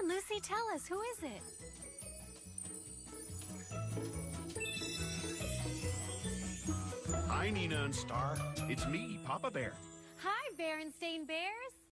on, Lucy, tell us, who is it? Hi, Nina and Star. It's me, Papa Bear. Hi, Berenstain Bears.